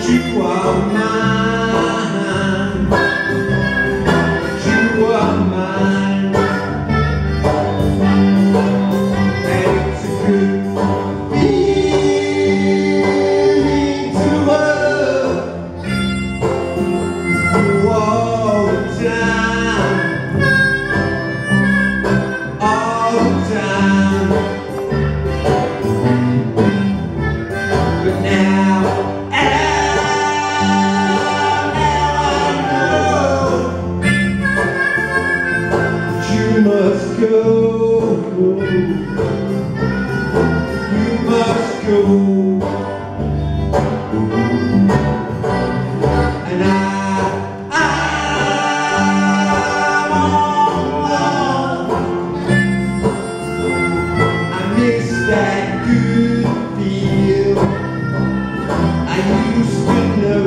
You are mine. You are mine. And it's a good feeling to love you all the time. All the time. But now you must go. You must go. And I'm all alone. I miss that good feel I used to know.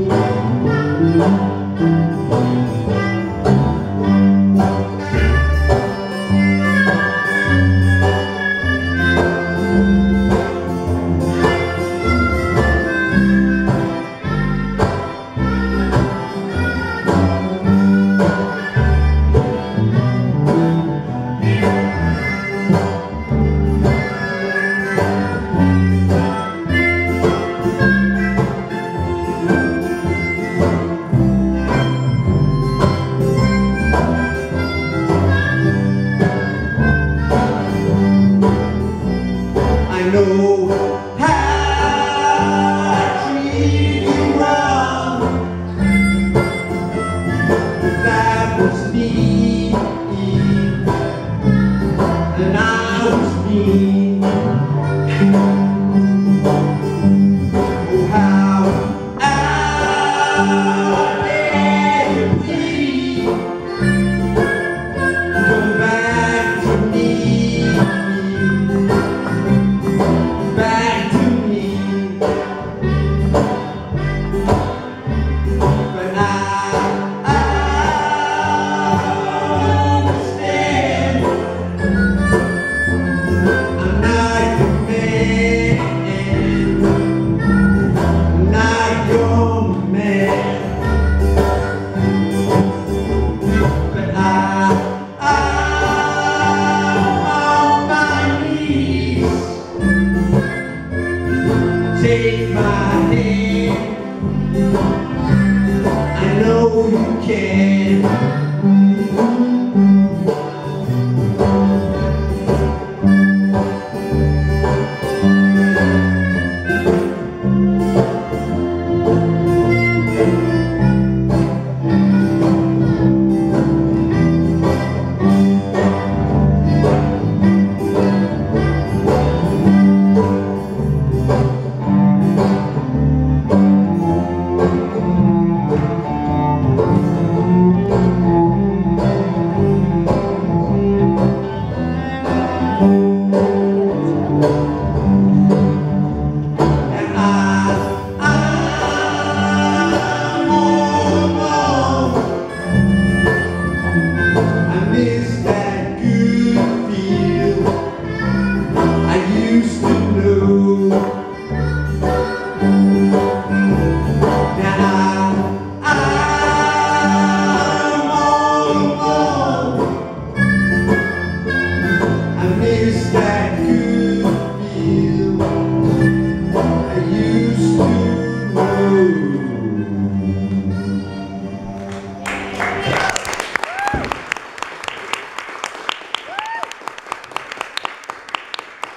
I know how I treated you wrong. That was me, and I was mean. Oh, how I let you bleed. Come back to me. Back to me. But I understand I'm not your man. I'm not your man. But I'm on my knees. Take my hand. I know you can.